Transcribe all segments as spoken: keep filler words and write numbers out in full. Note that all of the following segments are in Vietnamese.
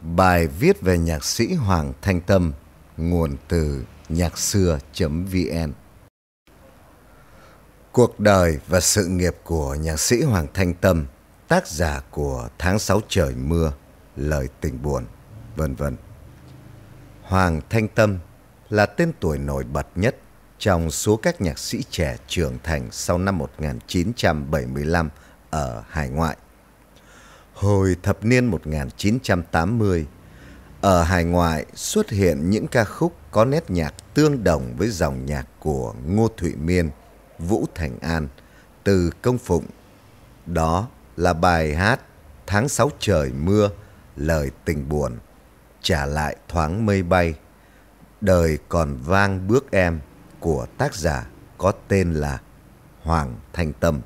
Bài viết về nhạc sĩ Hoàng Thanh Tâm, nguồn từ nhạc xưa chấm vn. Cuộc đời và sự nghiệp của nhạc sĩ Hoàng Thanh Tâm, tác giả của Tháng sáu trời mưa, Lời tình buồn, vân vân. Hoàng Thanh Tâm là tên tuổi nổi bật nhất trong số các nhạc sĩ trẻ trưởng thành sau năm một nghìn chín trăm bảy mươi lăm ở hải ngoại. Hồi thập niên một nghìn chín trăm tám mươi, ở hải ngoại xuất hiện những ca khúc có nét nhạc tương đồng với dòng nhạc của Ngô Thụy Miên, Vũ Thành An, Từ Công Phụng. Đó là bài hát Tháng sáu trời mưa, Lời tình buồn, Trả lại thoáng mây bay, Đời còn vang bước em của tác giả có tên là Hoàng Thanh Tâm.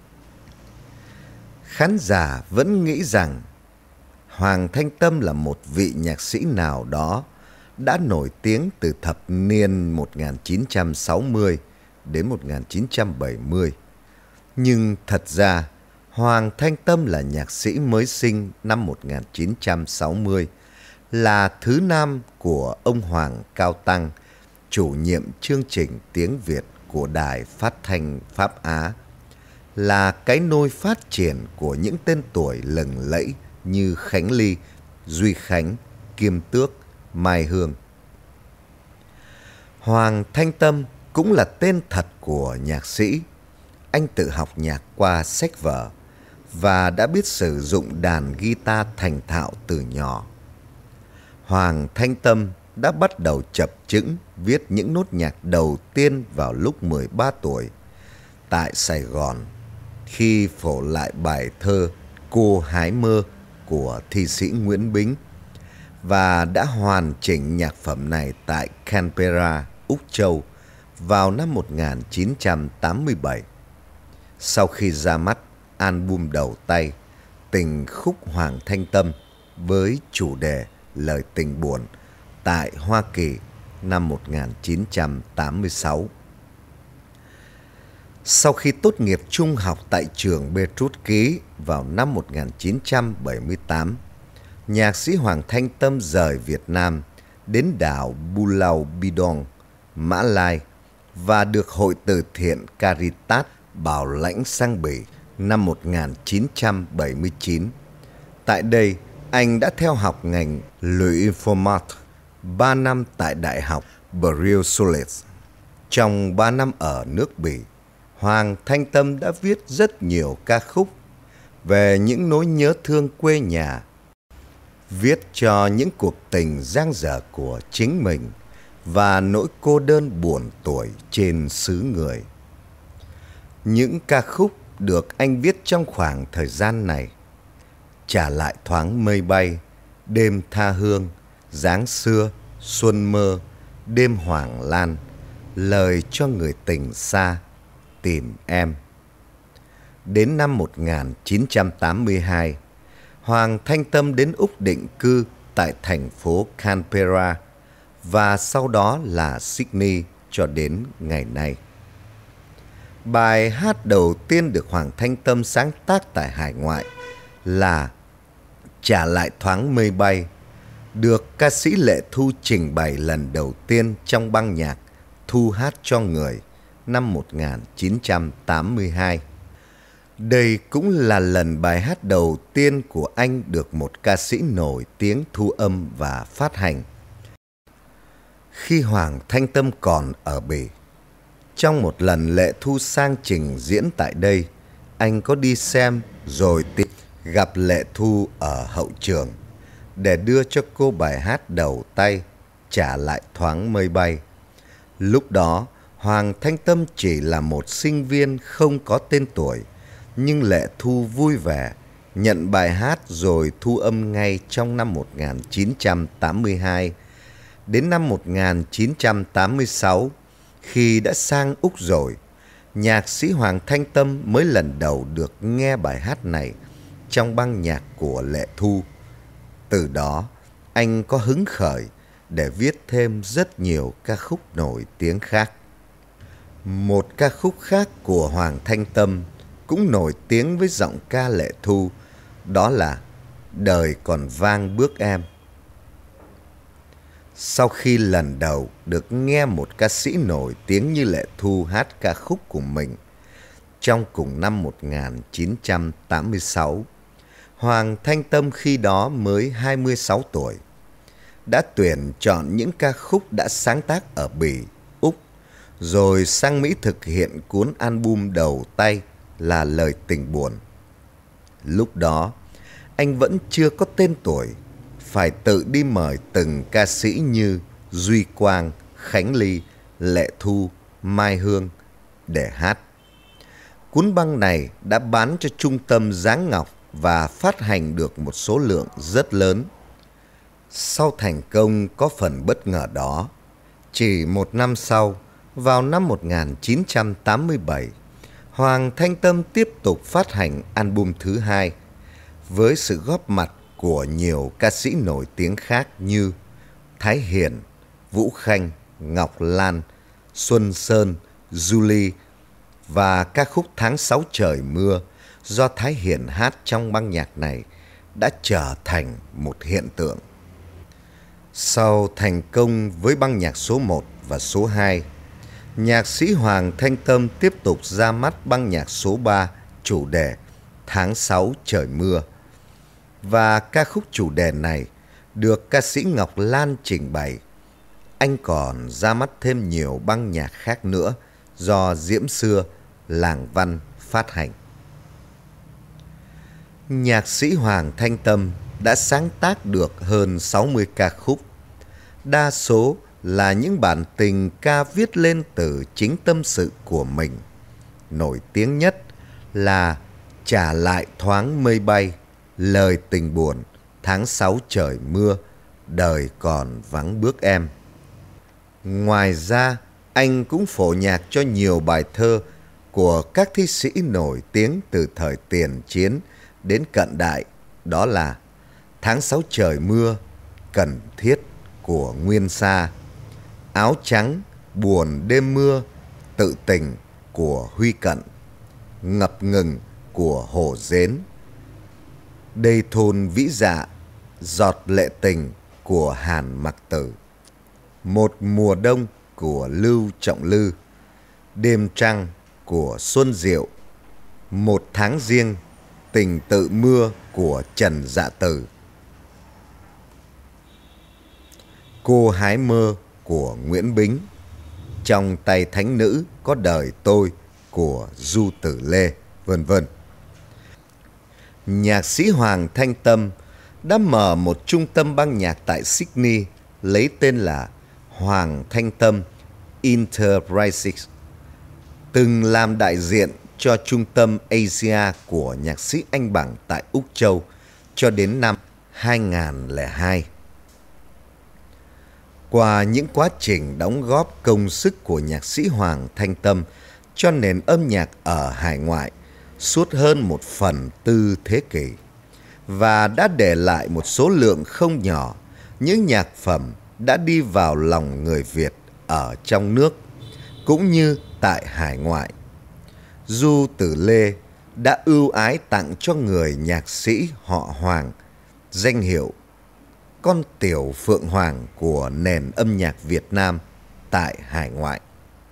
Khán giả vẫn nghĩ rằng Hoàng Thanh Tâm là một vị nhạc sĩ nào đó đã nổi tiếng từ thập niên một nghìn chín trăm sáu mươi đến một nghìn chín trăm bảy mươi. Nhưng thật ra, Hoàng Thanh Tâm là nhạc sĩ mới sinh năm một nghìn chín trăm sáu mươi, là thứ nam của ông Hoàng Cao Tăng, chủ nhiệm chương trình tiếng Việt của Đài Phát thanh Pháp Á, là cái nôi phát triển của những tên tuổi lừng lẫy như Khánh Ly, Duy Khánh, Kim Tước, Mai Hương. Hoàng Thanh Tâm cũng là tên thật của nhạc sĩ. Anh tự học nhạc qua sách vở và đã biết sử dụng đàn guitar thành thạo từ nhỏ. Hoàng Thanh Tâm đã bắt đầu chập chững viết những nốt nhạc đầu tiên vào lúc mười ba tuổi tại Sài Gòn, khi phổ lại bài thơ Cô Hái Mơ của thi sĩ Nguyễn Bính, và đã hoàn chỉnh nhạc phẩm này tại Canberra, Úc Châu vào năm một nghìn chín trăm tám mươi bảy. Sau khi ra mắt album đầu tay Tình khúc Hoàng Thanh Tâm với chủ đề Lời tình buồn tại Hoa Kỳ năm một nghìn chín trăm tám mươi sáu. Sau khi tốt nghiệp trung học tại trường Petrus Ký vào năm một nghìn chín trăm bảy mươi tám, nhạc sĩ Hoàng Thanh Tâm rời Việt Nam đến đảo Pulau Bidong, Mã Lai và được Hội từ thiện Caritas bảo lãnh sang Bỉ năm một nghìn chín trăm bảy mươi chín. Tại đây, anh đã theo học ngành Louis Format ba năm tại Đại học Bruxelles. Trong ba năm ở nước Bỉ, Hoàng Thanh Tâm đã viết rất nhiều ca khúc về những nỗi nhớ thương quê nhà, viết cho những cuộc tình dang dở của chính mình và nỗi cô đơn buồn tuổi trên xứ người. Những ca khúc được anh viết trong khoảng thời gian này: Trả lại thoáng mây bay, Đêm tha hương, Dáng xưa, Xuân mơ, Đêm hoàng lan, Lời cho người tình xa, Tìm em. Đến năm một nghìn chín trăm tám mươi hai, Hoàng Thanh Tâm đến Úc định cư tại thành phố Canberra và sau đó là Sydney cho đến ngày nay. Bài hát đầu tiên được Hoàng Thanh Tâm sáng tác tại hải ngoại là Trả lại thoáng mây bay, được ca sĩ Lệ Thu trình bày lần đầu tiên trong băng nhạc Thu hát cho người năm một nghìn chín trăm tám mươi hai. Đây cũng là lần bài hát đầu tiên của anh được một ca sĩ nổi tiếng thu âm và phát hành. Khi Hoàng Thanh Tâm còn ở Bỉ, trong một lần Lệ Thu sang trình diễn tại đây, anh có đi xem rồi tìm gặp Lệ Thu ở hậu trường để đưa cho cô bài hát đầu tay Trả lại thoáng mây bay. Lúc đó, Hoàng Thanh Tâm chỉ là một sinh viên không có tên tuổi, nhưng Lệ Thu vui vẻ nhận bài hát rồi thu âm ngay trong năm một nghìn chín trăm tám mươi hai. Đến năm một nghìn chín trăm tám mươi sáu, khi đã sang Úc rồi, nhạc sĩ Hoàng Thanh Tâm mới lần đầu được nghe bài hát này trong băng nhạc của Lệ Thu. Từ đó, anh có hứng khởi để viết thêm rất nhiều ca khúc nổi tiếng khác. Một ca khúc khác của Hoàng Thanh Tâm cũng nổi tiếng với giọng ca Lệ Thu, đó là Đời còn vang bước em Sau khi lần đầu được nghe một ca sĩ nổi tiếng như Lệ Thu hát ca khúc của mình trong cùng năm một nghìn chín trăm tám mươi sáu, Hoàng Thanh Tâm khi đó mới hai mươi sáu tuổi, đã tuyển chọn những ca khúc đã sáng tác ở Bỉ, Úc, rồi sang Mỹ thực hiện cuốn album đầu tay là Lời Tình Buồn. Lúc đó, anh vẫn chưa có tên tuổi, phải tự đi mời từng ca sĩ như Duy Quang, Khánh Ly, Lệ Thu, Mai Hương để hát. Cuốn băng này đã bán cho Trung tâm Giáng Ngọc và phát hành được một số lượng rất lớn. Sau thành công có phần bất ngờ đó, chỉ một năm sau, vào năm một nghìn chín trăm tám mươi bảy, Hoàng Thanh Tâm tiếp tục phát hành album thứ hai với sự góp mặt của nhiều ca sĩ nổi tiếng khác như Thái Hiền, Vũ Khanh, Ngọc Lan, Xuân Sơn, Julie và ca khúc Tháng sáu Trời Mưa do Thái Hiền hát trong băng nhạc này đã trở thành một hiện tượng. Sau thành công với băng nhạc số một và số hai, nhạc sĩ Hoàng Thanh Tâm tiếp tục ra mắt băng nhạc số ba chủ đề Tháng sáu Trời Mưa. Và ca khúc chủ đề này được ca sĩ Ngọc Lan trình bày. Anh còn ra mắt thêm nhiều băng nhạc khác nữa do Diễm Xưa, Làng Văn phát hành. Nhạc sĩ Hoàng Thanh Tâm đã sáng tác được hơn sáu mươi ca khúc. Đa số là những bản tình ca viết lên từ chính tâm sự của mình. Nổi tiếng nhất là Trả Lại Thoáng Mây Bay, Lời Tình Buồn, Tháng sáu Trời Mưa, Đời Còn Vắng Bước Em. Ngoài ra, anh cũng phổ nhạc cho nhiều bài thơ của các thi sĩ nổi tiếng từ thời tiền chiến đến cận đại, đó là Tháng sáu Trời Mưa, Cần Thiết của Nguyên Sa, Áo Trắng, Buồn Đêm Mưa, Tự Tình của Huy Cận, Ngập Ngừng của Hồ Dến, Đây Thôn Vĩ Dạ, Giọt Lệ Tình của Hàn Mặc Tử, Một Mùa Đông của Lưu Trọng Lư, Đêm Trăng của Xuân Diệu, Một Tháng Giêng, Tình Tự Mưa của Trần Dạ Tử, Cô Hái Mơ của Nguyễn Bính, Trong Tay Thánh Nữ Có Đời Tôi của Du Tử Lê, vân vân. Nhạc sĩ Hoàng Thanh Tâm đã mở một trung tâm băng nhạc tại Sydney lấy tên là Hoàng Thanh Tâm Enterprises, từng làm đại diện cho trung tâm Asia của nhạc sĩ Anh Bằng tại Úc Châu cho đến năm hai nghìn không trăm lẻ hai. Qua những quá trình đóng góp công sức của nhạc sĩ Hoàng Thanh Tâm cho nền âm nhạc ở hải ngoại suốt hơn một phần tư thế kỷ, và đã để lại một số lượng không nhỏ những nhạc phẩm đã đi vào lòng người Việt ở trong nước cũng như tại hải ngoại. Du Tử Lê đã ưu ái tặng cho người nhạc sĩ họ Hoàng danh hiệu Con Tiểu Phượng Hoàng của nền âm nhạc Việt Nam tại hải ngoại.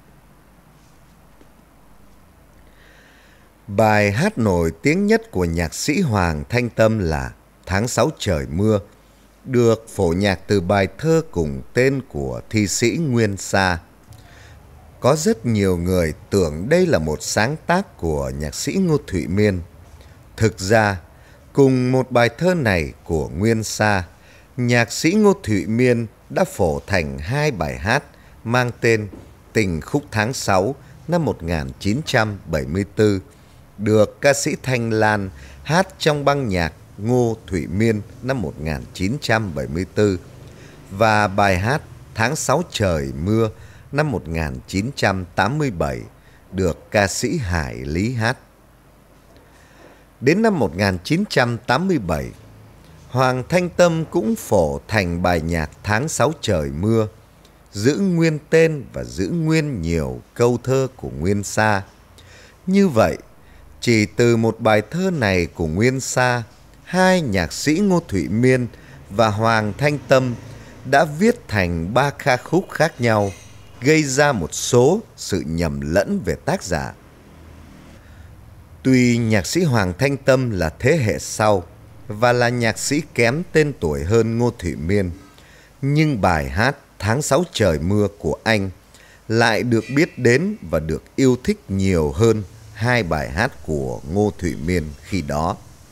Bài hát nổi tiếng nhất của nhạc sĩ Hoàng Thanh Tâm là Tháng sáu Trời Mưa, được phổ nhạc từ bài thơ cùng tên của thi sĩ Nguyên Sa. Có rất nhiều người tưởng đây là một sáng tác của nhạc sĩ Ngô Thụy Miên. Thực ra, cùng một bài thơ này của Nguyên Sa, nhạc sĩ Ngô Thụy Miên đã phổ thành hai bài hát mang tên Tình Khúc Tháng sáu năm một nghìn chín trăm bảy mươi tư, được ca sĩ Thanh Lan hát trong băng nhạc Ngô Thụy Miên năm một nghìn chín trăm bảy mươi tư, và bài hát Tháng sáu Trời Mưa năm một nghìn chín trăm tám mươi bảy được ca sĩ Hải Lý hát. Đến năm một nghìn chín trăm tám mươi bảy, Hoàng Thanh Tâm cũng phổ thành bài nhạc Tháng sáu Trời Mưa, giữ nguyên tên và giữ nguyên nhiều câu thơ của Nguyên Sa. Như vậy, chỉ từ một bài thơ này của Nguyên Sa, hai nhạc sĩ Ngô Thụy Miên và Hoàng Thanh Tâm đã viết thành ba ca khúc khác nhau, gây ra một số sự nhầm lẫn về tác giả. Tuy nhạc sĩ Hoàng Thanh Tâm là thế hệ sau và là nhạc sĩ kém tên tuổi hơn Ngô Thụy Miên, nhưng bài hát Tháng sáu trời mưa của anh lại được biết đến và được yêu thích nhiều hơn hai bài hát của Ngô Thụy Miên khi đó.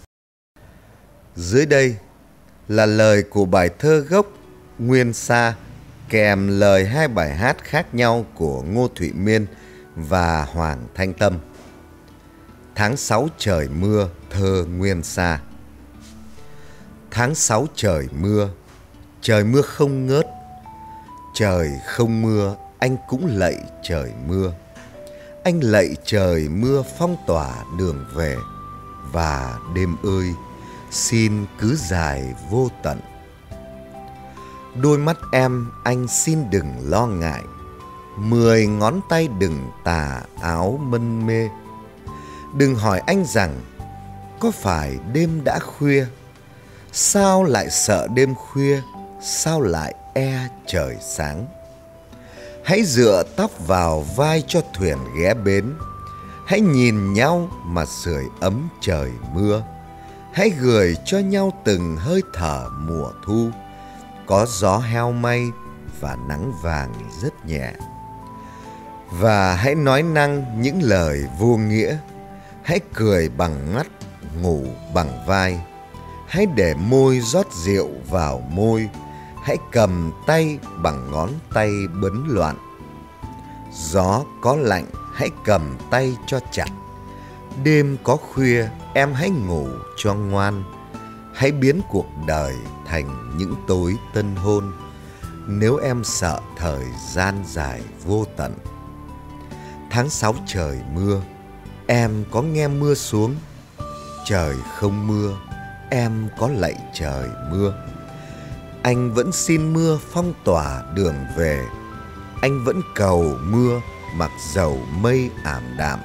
Dưới đây là lời của bài thơ gốc Nguyên Sa kèm lời hai bài hát khác nhau của Ngô Thụy Miên và Hoàng Thanh Tâm. Tháng sáu trời mưa, thơ Nguyên Sa. Tháng sáu trời mưa, trời mưa không ngớt. Trời không mưa, anh cũng lạy trời mưa. Anh lạy trời mưa phong tỏa đường về. Và đêm ơi, xin cứ dài vô tận. Đôi mắt em anh xin đừng lo ngại. Mười ngón tay đừng tà áo mân mê. Đừng hỏi anh rằng có phải đêm đã khuya. Sao lại sợ đêm khuya, sao lại e trời sáng. Hãy dựa tóc vào vai cho thuyền ghé bến. Hãy nhìn nhau mà sưởi ấm trời mưa. Hãy gửi cho nhau từng hơi thở mùa thu. Có gió heo may và nắng vàng rất nhẹ. Và hãy nói năng những lời vô nghĩa. Hãy cười bằng mắt, ngủ bằng vai. Hãy để môi rót rượu vào môi. Hãy cầm tay bằng ngón tay bấn loạn. Gió có lạnh, hãy cầm tay cho chặt. Đêm có khuya, em hãy ngủ cho ngoan. Hãy biến cuộc đời thành những tối tân hôn. Nếu em sợ thời gian dài vô tận. Tháng sáu trời mưa, em có nghe mưa xuống. Trời không mưa, em có lạy trời mưa. Anh vẫn xin mưa phong tỏa đường về. Anh vẫn cầu mưa mặc dầu mây ảm đạm.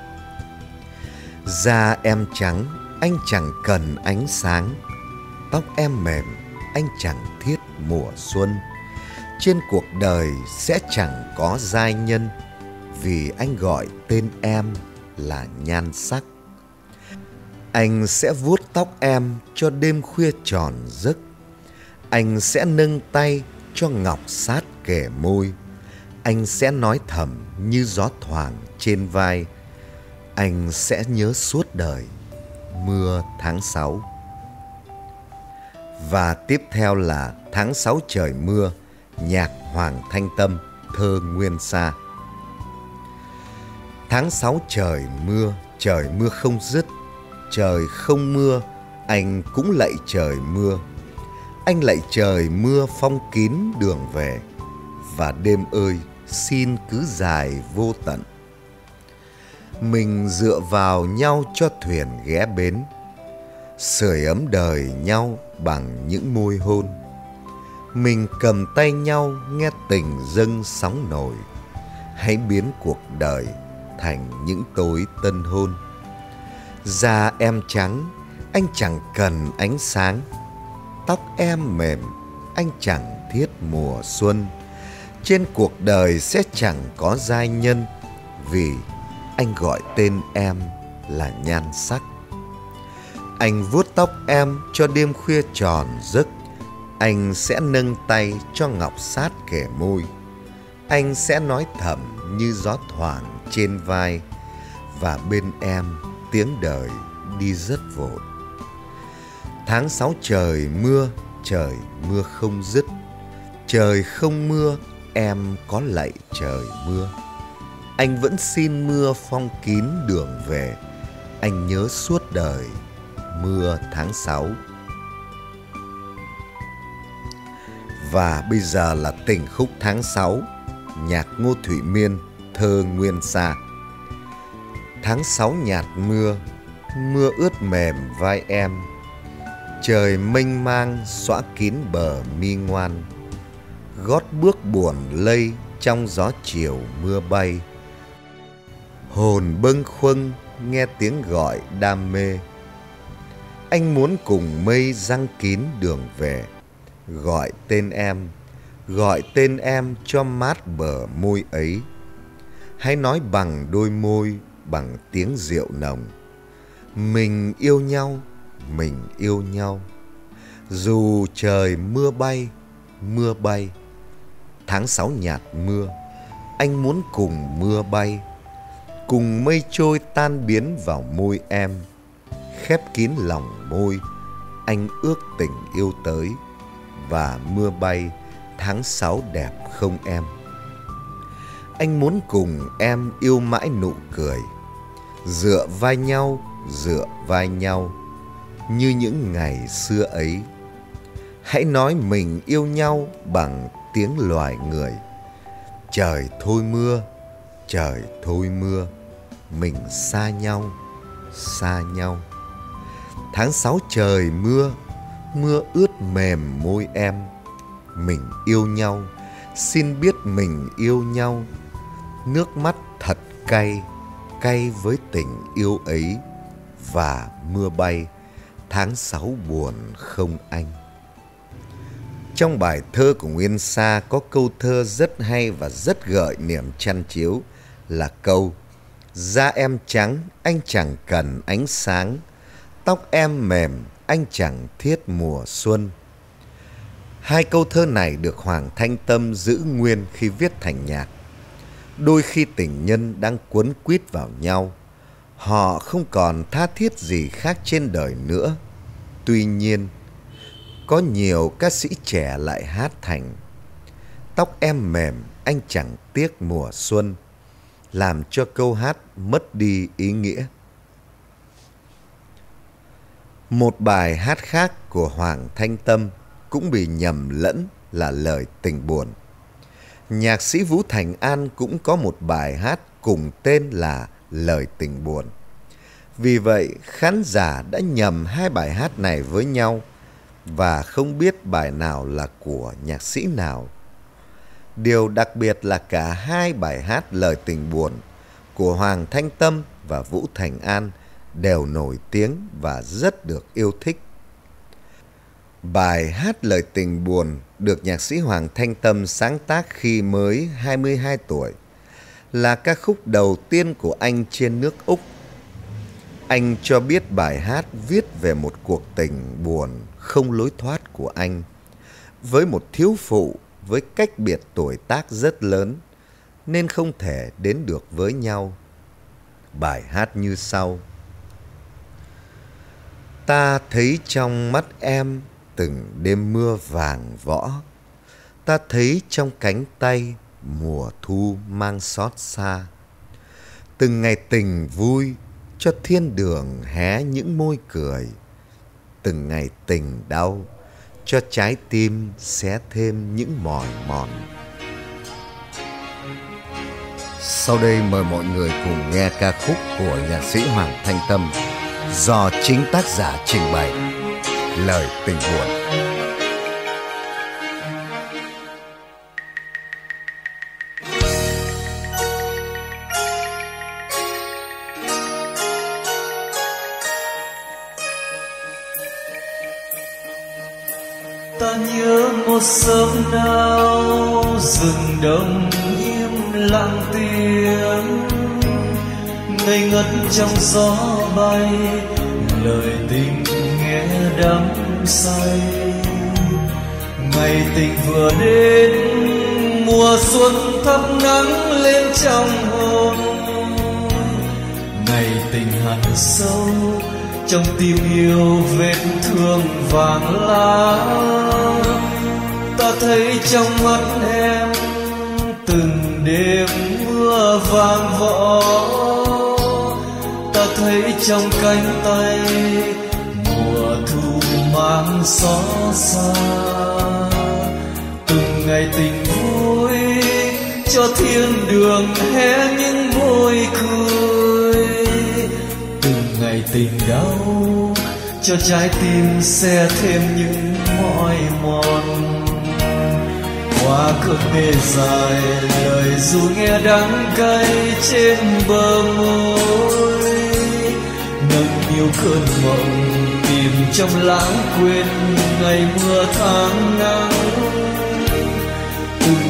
Da em trắng, anh chẳng cần ánh sáng. Tóc em mềm, anh chẳng thiết mùa xuân. Trên cuộc đời sẽ chẳng có giai nhân, vì anh gọi tên em là nhan sắc. Anh sẽ vuốt tóc em cho đêm khuya tròn giấc. Anh sẽ nâng tay cho ngọc sát kề môi. Anh sẽ nói thầm như gió thoảng trên vai. Anh sẽ nhớ suốt đời mưa tháng sáu. Và tiếp theo là Tháng sáu trời mưa, nhạc Hoàng Thanh Tâm, thơ Nguyên Sa. Tháng sáu trời mưa, trời mưa không dứt. Trời không mưa, anh cũng lạy trời mưa. Anh lạy trời mưa phong kín đường về. Và đêm ơi, xin cứ dài vô tận. Mình dựa vào nhau cho thuyền ghé bến. Sưởi ấm đời nhau bằng những môi hôn. Mình cầm tay nhau nghe tình dâng sóng nổi. Hãy biến cuộc đời thành những tối tân hôn. Da em trắng, anh chẳng cần ánh sáng. Tóc em mềm, anh chẳng thiết mùa xuân. Trên cuộc đời sẽ chẳng có giai nhân, vì anh gọi tên em là nhan sắc. Anh vuốt tóc em cho đêm khuya tròn giấc. Anh sẽ nâng tay cho ngọc sát kề môi. Anh sẽ nói thầm như gió thoảng trên vai. Và bên em tiếng đời đi rất vội. Tháng sáu trời mưa, trời mưa không dứt. Trời không mưa, em có lạy trời mưa. Anh vẫn xin mưa phong kín đường về. Anh nhớ suốt đời mưa tháng sáu. Và bây giờ là tình khúc Tháng sáu, nhạc Ngô Thụy Miên, thơ Nguyên Sa. Tháng sáu nhạt mưa, mưa ướt mềm vai em. Trời mênh mang xõa kín bờ mi ngoan. Gót bước buồn lây trong gió chiều mưa bay. Hồn bâng khuâng nghe tiếng gọi đam mê. Anh muốn cùng mây giăng kín đường về. Gọi tên em, gọi tên em cho mát bờ môi ấy. Hãy nói bằng đôi môi, bằng tiếng rượu nồng. Mình yêu nhau, mình yêu nhau. Dù trời mưa bay, mưa bay. Tháng sáu nhạt mưa, anh muốn cùng mưa bay, cùng mây trôi tan biến vào môi em. Khép kín lòng môi, anh ước tình yêu tới. Và mưa bay, tháng sáu đẹp không em? Anh muốn cùng em yêu mãi nụ cười, dựa vai nhau, dựa vai nhau, như những ngày xưa ấy. Hãy nói mình yêu nhau bằng tiếng loài người. Trời thôi mưa, trời thôi mưa, mình xa nhau, xa nhau. Tháng sáu trời mưa, mưa ướt mềm môi em. Mình yêu nhau, xin biết mình yêu nhau. Nước mắt thật cay, cay với tình yêu ấy. Và mưa bay, tháng sáu buồn không anh? Trong bài thơ của Nguyên Sa có câu thơ rất hay và rất gợi niềm chăn chiếu, là câu: da em trắng, anh chẳng cần ánh sáng. Tóc em mềm, anh chẳng thiết mùa xuân. Hai câu thơ này được Hoàng Thanh Tâm giữ nguyên khi viết thành nhạc. Đôi khi tình nhân đang quấn quýt vào nhau, họ không còn tha thiết gì khác trên đời nữa. Tuy nhiên, có nhiều ca sĩ trẻ lại hát thành: tóc em mềm, anh chẳng tiếc mùa xuân, làm cho câu hát mất đi ý nghĩa. Một bài hát khác của Hoàng Thanh Tâm cũng bị nhầm lẫn là lời tình buồn. Nhạc sĩ Vũ Thành An cũng có một bài hát cùng tên là Lời Tình Buồn. Vì vậy, khán giả đã nhầm hai bài hát này với nhau và không biết bài nào là của nhạc sĩ nào. Điều đặc biệt là cả hai bài hát Lời Tình Buồn của Hoàng Thanh Tâm và Vũ Thành An đều nổi tiếng và rất được yêu thích. Bài hát Lời Tình Buồn được nhạc sĩ Hoàng Thanh Tâm sáng tác khi mới hai mươi hai tuổi, là ca khúc đầu tiên của anh trên nước Úc. Anh cho biết bài hát viết về một cuộc tình buồn không lối thoát của anh với một thiếu phụ với cách biệt tuổi tác rất lớn nên không thể đến được với nhau. Bài hát như sau: ta thấy trong mắt em từng đêm mưa vàng võ, ta thấy trong cánh tay mùa thu mang xót xa. Từng ngày tình vui cho thiên đường hé những môi cười, từng ngày tình đau cho trái tim xé thêm những mỏi mòn. Sau đây mời mọi người cùng nghe ca khúc của nhạc sĩ Hoàng Thanh Tâm do chính tác giả trình bày. Lời Tình Buồn. Ta nhớ một sớm nào rừng đông im lặng tiếng, ngây ngất trong gió bay, lời tình nghe đắm say. Ngày tình vừa đến, mùa xuân thắp nắng lên trong hồn. Ngày tình hằn sâu trong tim yêu vết thương vàng lá. Ta thấy trong mắt em từng đêm mưa vàng võ, ta thấy trong cánh tay mùa thu mang xót xa. Từng ngày tình vui cho thiên đường hé những môi cười, từng ngày tình đau cho trái tim xe thêm những mỏi mòn. Qua cơn mê dài lời ru nghe đắng cay trên bờ môi, nâng niu cơn mộng tìm trong lãng quên ngày mưa tháng nắng.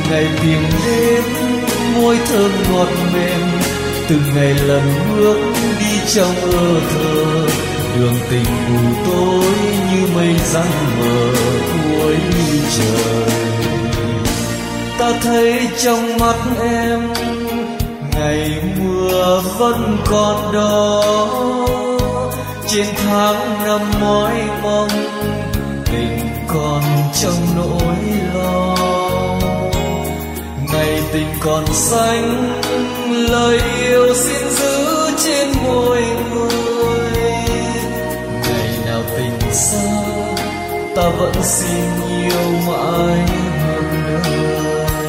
ngày tìm đến môi thơm ngọt mềm, từng ngày lần bước đi trong ơ thơ, đường tình mù tối như mây răng mờ cuối trời. Ta thấy trong mắt em ngày mưa vẫn còn đó, trên tháng năm mỏi mong tình còn trong nỗi lo. Ngày tình còn xanh, lời yêu xin giữ trên môi người. Ngày nào tình xa, ta vẫn xin yêu mãi một đời.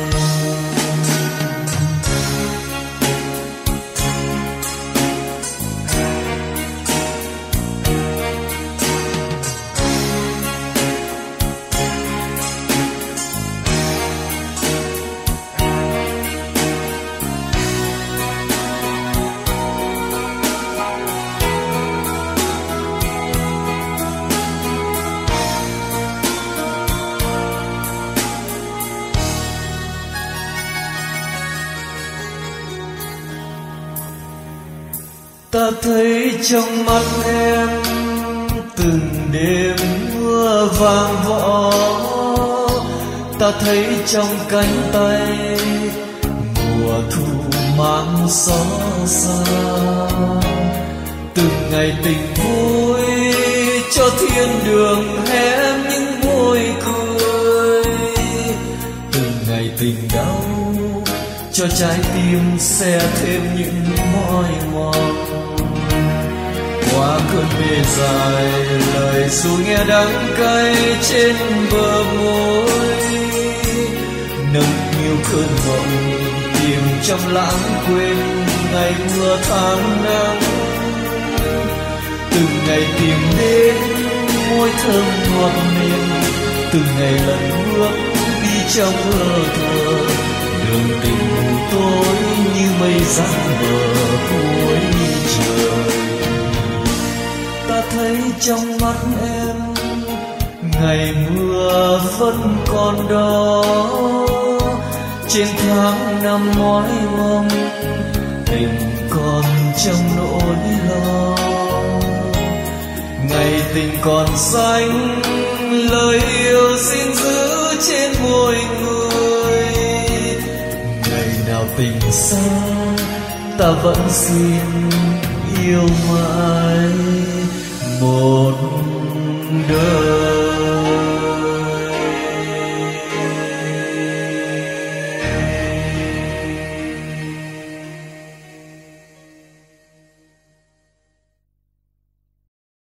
Ta thấy trong mắt em từng đêm mưa vàng võ, ta thấy trong cánh tay mùa thu mang gió xa. Từng ngày tình vui cho thiên đường hé những môi cười, từng ngày tình đau cho trái tim sẽ thêm những mỏi mòn. Qua cơn mê dài lời ru nghe đắng cay trên bờ môi, nâng niu cơn mộng tìm trong lãng quên ngày mưa tháng nắng. Từng ngày tìm đến môi thơm ngọt mềm, từng ngày lần bước đi trong mơ thơ, đường tình mù tối như mây răng mờ cuối trời. Ta thấy trong mắt em ngày mưa vẫn còn đó, trên tháng năm mỏi mong tình còn trong nỗi lo. Ngày tình còn xanh, lời yêu xin giữ trên môi người. Ngày nào tình xa, ta vẫn xin yêu mãi một đời.